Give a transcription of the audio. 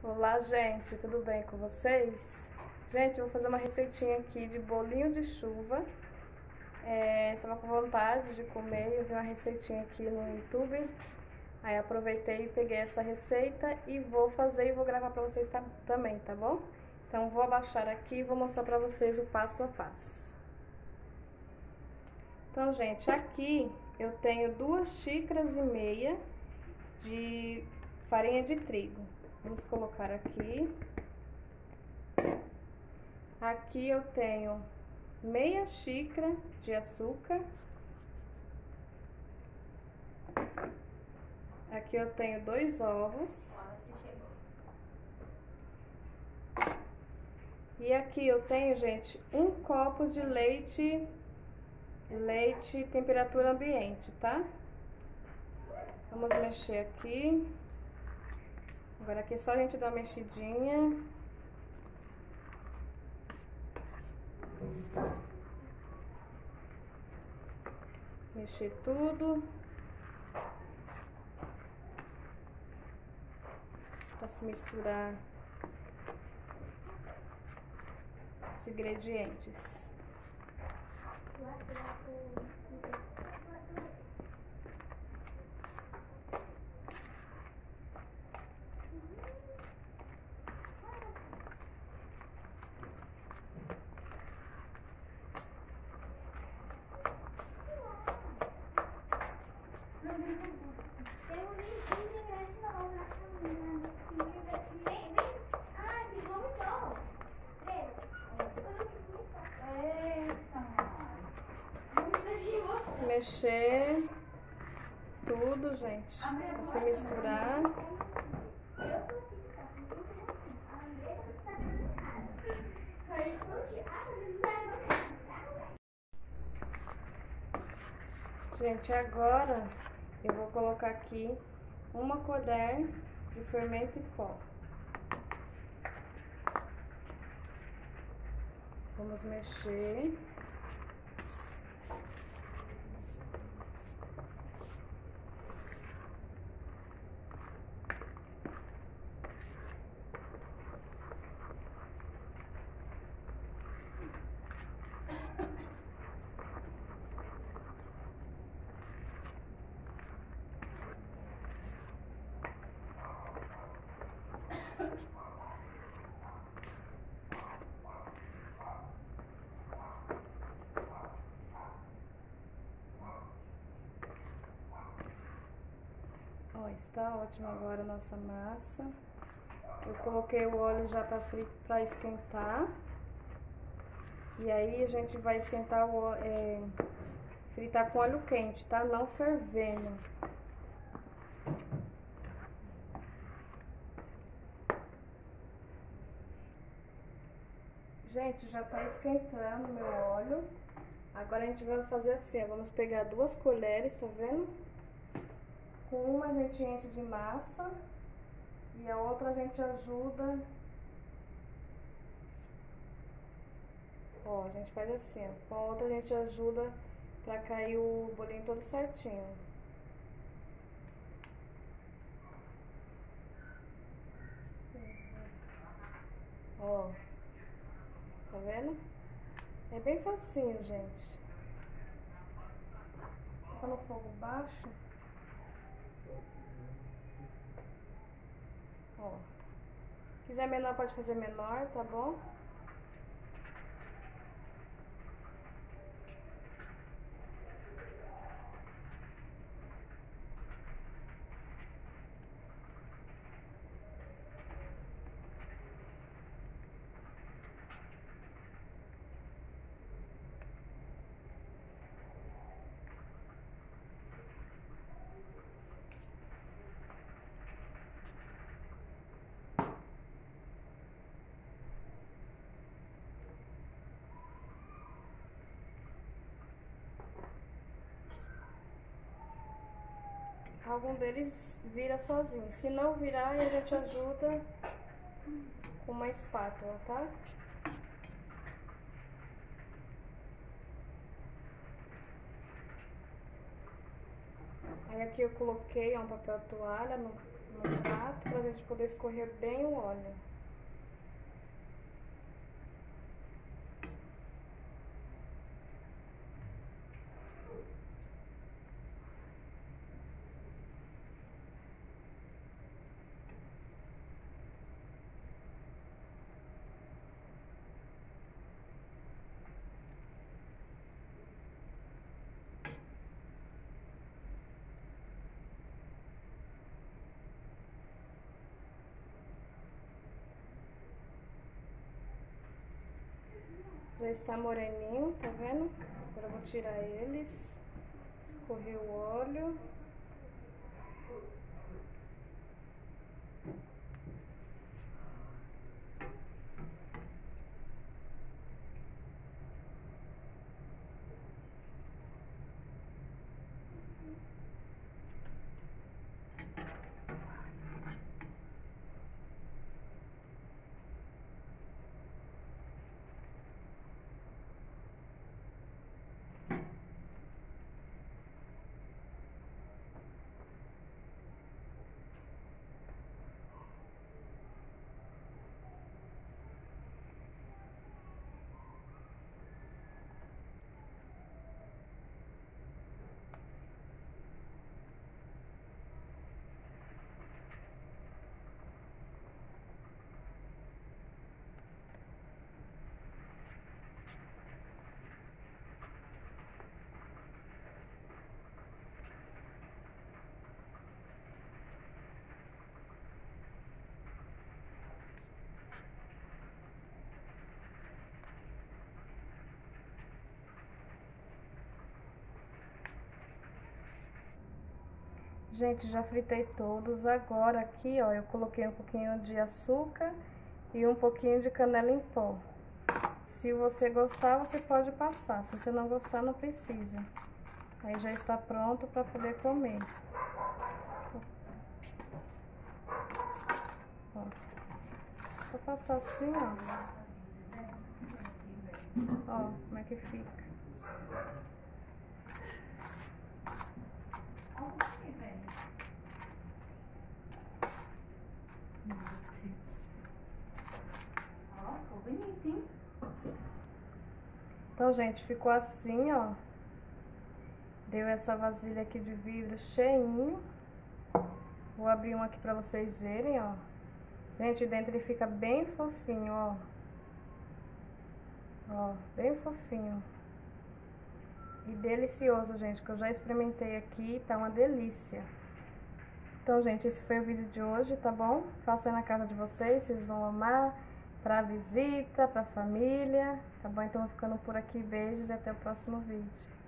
Olá, gente, tudo bem com vocês? Gente, eu vou fazer uma receitinha aqui de bolinho de chuva. Estava com vontade de comer, eu vi uma receitinha aqui no YouTube. Aí aproveitei e peguei essa receita e vou fazer e vou gravar pra vocês também, tá bom? Então vou abaixar aqui e vou mostrar pra vocês o passo a passo. Então, gente, aqui eu tenho 2,5 xícaras de farinha de trigo. Vamos colocar aqui. Aqui eu tenho meia xícara de açúcar. Aqui eu tenho 2 ovos. E aqui eu tenho, gente, 1 copo de leite temperatura ambiente, tá? Vamos mexer aqui. Agora aqui é só a gente dar uma mexidinha. Mexer tudo. Para se misturar os ingredientes. Mexer tudo, gente, pra se misturar. Gente, agora eu vou colocar aqui 1 colher de fermento em pó. Vamos mexer. Ó, está ótima agora a nossa massa. Eu coloquei o óleo já para esquentar. E aí a gente vai esquentar fritar com óleo quente, tá? Não fervendo. Gente, já tá esquentando meu óleo. Agora a gente vai fazer assim, ó, vamos pegar 2 colheres, tá vendo? Com uma a gente enche de massa e a outra a gente ajuda. Ó, a gente faz assim, ó. Com a outra a gente ajuda pra cair o bolinho todo certinho. Ó, tá vendo? É bem facinho, gente. Tá no fogo baixo. Ó, quiser menor pode fazer menor, tá bom? Algum deles vira sozinho. Se não virar, a gente ajuda com uma espátula, tá? Aí aqui eu coloquei um papel toalha no prato pra gente poder escorrer bem o óleo. Já está moreninho, tá vendo? Agora eu vou tirar eles, escorrer o óleo. Gente, já fritei todos. Agora aqui, ó, eu coloquei um pouquinho de açúcar e um pouquinho de canela em pó. Se você gostar, você pode passar. Se você não gostar, não precisa. Aí já está pronto para poder comer. Ó. Só passar assim, ó. Ó, como é que fica. Então, gente, ficou assim, ó. Deu essa vasilha aqui de vidro cheinho. Vou abrir um aqui pra vocês verem, ó. Gente, dentro ele fica bem fofinho, ó. Ó, bem fofinho. E delicioso, gente, que eu já experimentei aqui, tá uma delícia. Então, gente, esse foi o vídeo de hoje, tá bom? Façam aí na casa de vocês, vocês vão amar. Pra visita, pra família, tá bom? Então, vou ficando por aqui. Beijos e até o próximo vídeo.